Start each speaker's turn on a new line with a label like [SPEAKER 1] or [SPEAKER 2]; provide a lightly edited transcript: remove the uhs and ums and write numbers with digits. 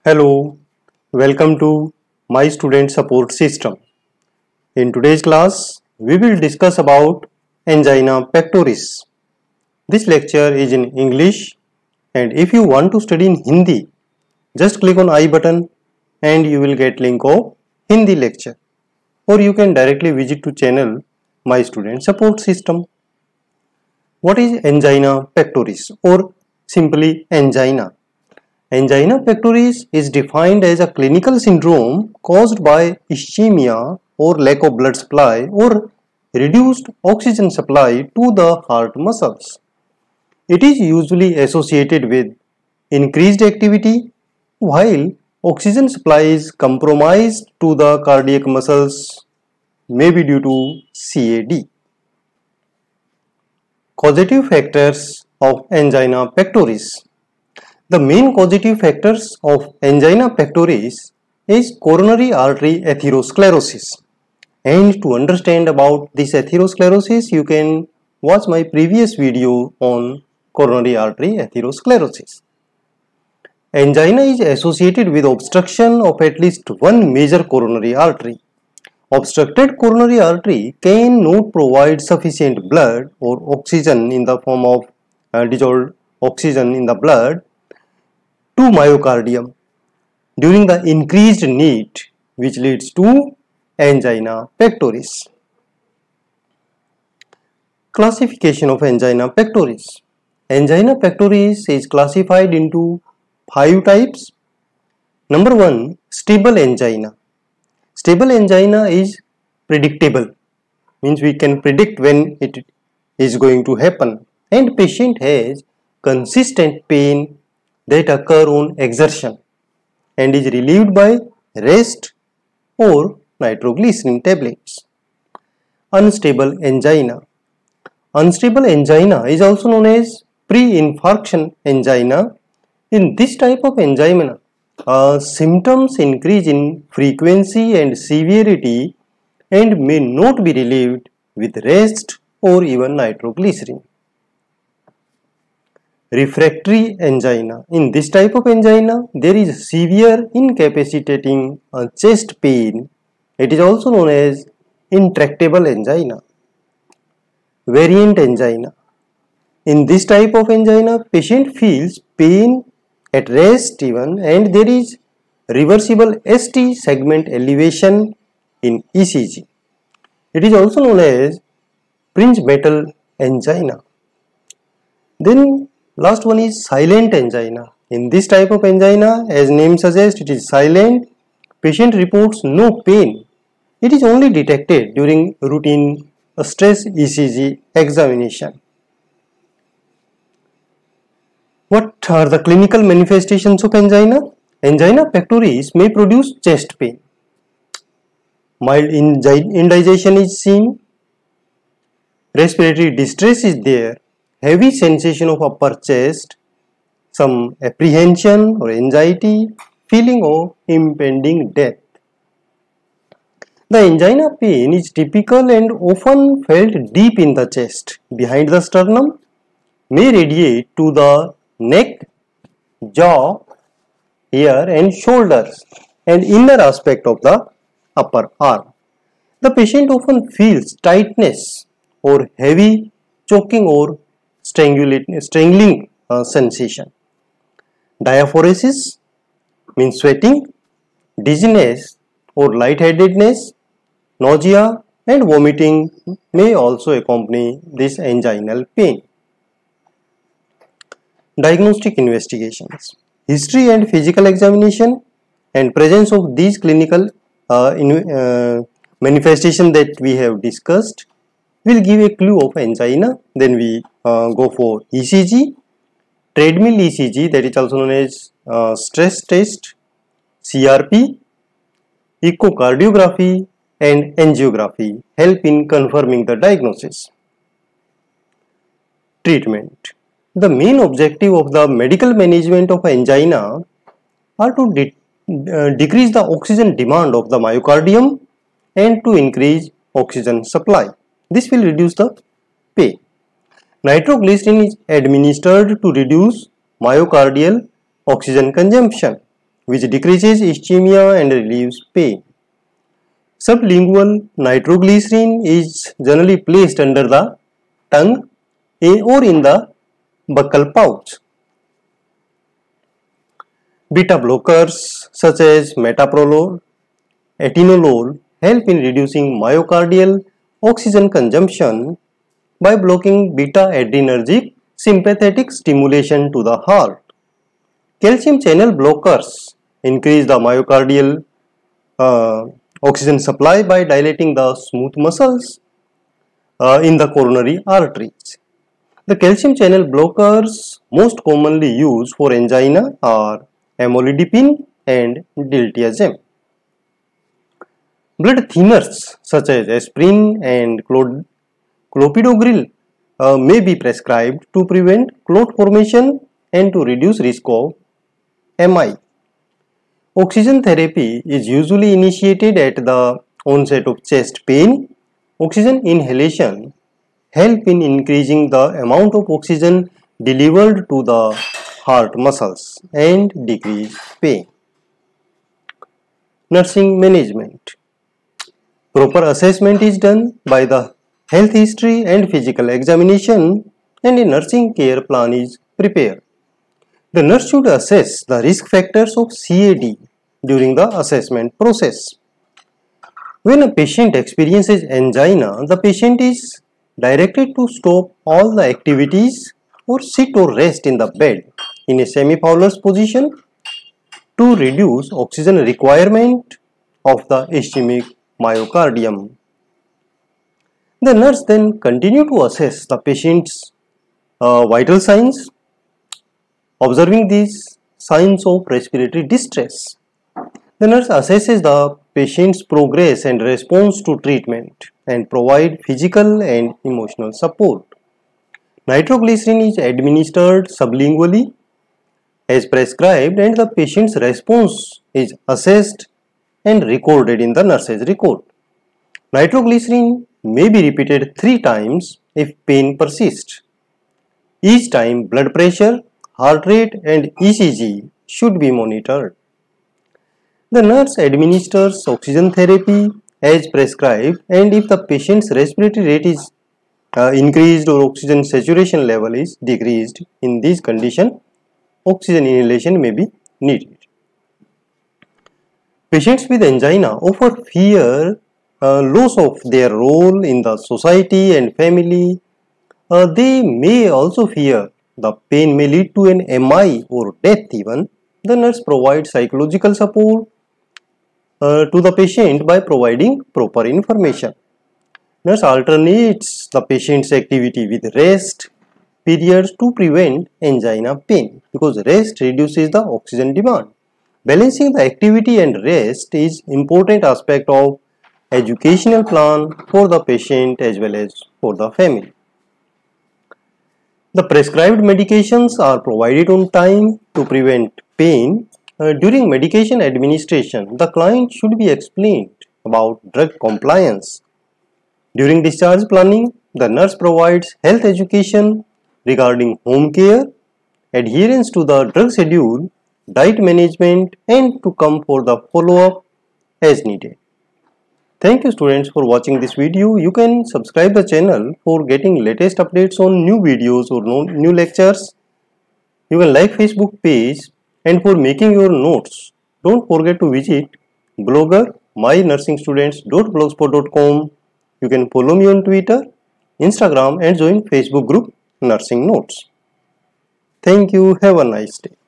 [SPEAKER 1] Hello, welcome to my student support system. In today's class, we will discuss about angina pectoris. This lecture is in English, and if you want to study in Hindi, just click on I button and you will get link of Hindi lecture, or you can directly visit to channel my student support system. What is angina pectoris or simply angina? Angina pectoris is defined as a clinical syndrome caused by ischemia or lack of blood supply or reduced oxygen supply to the heart muscles. It is usually associated with increased activity while oxygen supply is compromised to the cardiac muscles, maybe due to CAD. Causative factors of angina pectoris. The main causative factors of angina pectoris is coronary artery atherosclerosis. And to understand about this atherosclerosis, you can watch my previous video on coronary artery atherosclerosis. Angina is associated with obstruction of at least one major coronary artery. Obstructed coronary artery cannot provide sufficient blood or oxygen in the form of dissolved oxygen in the blood to myocardium during the increased need, which leads to angina pectoris. Classification of angina pectoris. Angina pectoris is classified into 5 types. Number 1, stable angina. Stable angina is predictable, means we can predict when it is going to happen, and patient has consistent pain that occur on exertion and is relieved by rest or nitroglycerin tablets. Unstable angina. Unstable angina is also known as pre-infarction angina. In this type of angina, symptoms increase in frequency and severity and may not be relieved with rest or even nitroglycerin. Refractory angina. In this type of angina, there is severe incapacitating chest pain. It is also known as intractable angina. Variant angina. In this type of angina, patient feels pain at rest even, and there is reversible ST segment elevation in ECG. It is also known as Prinzmetal angina. Then last one is silent angina. In this type of angina, as name suggests, it is silent. Patient reports no pain. It is only detected during routine stress ECG examination. What are the clinical manifestations of angina? Angina pectoris may produce chest pain. Mild indigestion is seen. Respiratory distress is there. Heavy sensation of upper chest, some apprehension or anxiety, feeling of impending death. The angina pain is typical and often felt deep in the chest, behind the sternum, may radiate to the neck, jaw, ear and shoulders and inner aspect of the upper arm. The patient often feels tightness or heavy choking or strangling sensation. Diaphoresis means sweating, dizziness or lightheadedness, nausea and vomiting may also accompany this anginal pain. Diagnostic investigations. History and physical examination and presence of these clinical manifestation that we have discussed will give a clue of angina. Then we go for ECG, treadmill ECG, that is also known as stress test, CRP, echocardiography and angiography help in confirming the diagnosis. Treatment. The main objective of the medical management of angina are to decrease the oxygen demand of the myocardium and to increase oxygen supply. This will reduce the pain. Nitroglycerin is administered to reduce myocardial oxygen consumption. which decreases ischemia and relieves pain. Sublingual nitroglycerin is generally placed under the tongue or in the buccal pouch. Beta blockers such as metoprolol, atenolol help in reducing myocardial oxygen consumption by blocking beta-adrenergic sympathetic stimulation to the heart. Calcium channel blockers increase the myocardial oxygen supply by dilating the smooth muscles in the coronary arteries. The calcium channel blockers most commonly used for angina are amlodipine and diltiazem. Blood thinners such as aspirin and clopidogrel may be prescribed to prevent clot formation and to reduce risk of MI. Oxygen therapy is usually initiated at the onset of chest pain. Oxygen inhalation helps in increasing the amount of oxygen delivered to the heart muscles and decrease pain. Nursing management. Proper assessment is done by the health history and physical examination, and a nursing care plan is prepared. The nurse should assess the risk factors of CAD during the assessment process. When a patient experiences angina, the patient is directed to stop all the activities or sit or rest in the bed in a semi-Fowler's position to reduce oxygen requirement of the ischemic myocardium. The nurse then continue to assess the patient's vital signs, observing these signs of respiratory distress. The nurse assesses the patient's progress and response to treatment and provide physical and emotional support. Nitroglycerin is administered sublingually as prescribed, and the patient's response is assessed and recorded in the nurse's record. Nitroglycerin may be repeated 3 times if pain persists. Each time blood pressure, heart rate and ECG should be monitored. The nurse administers oxygen therapy as prescribed, and if the patient's respiratory rate is increased or oxygen saturation level is decreased, in this condition oxygen inhalation may be needed. Patients with angina often fear loss of their role in the society and family. They may also fear the pain may lead to an MI or death even. The nurse provides psychological support to the patient by providing proper information. Nurse alternates the patient's activity with rest periods to prevent angina pain, because rest reduces the oxygen demand. Balancing the activity and rest is important aspect of educational plan for the patient as well as for the family. The prescribed medications are provided on time to prevent pain. During medication administration, the client should be explained about drug compliance. During discharge planning, the nurse provides health education regarding home care, adherence to the drug schedule, diet management, and to come for the follow-up as needed. Thank you students for watching this video. You can subscribe the channel for getting latest updates on new videos or new lectures. You can like Facebook page, and for making your notes, don't forget to visit blogger mynursingstudents.blogspot.com. You can follow me on Twitter, Instagram and join Facebook group Nursing Notes. Thank you. Have a nice day.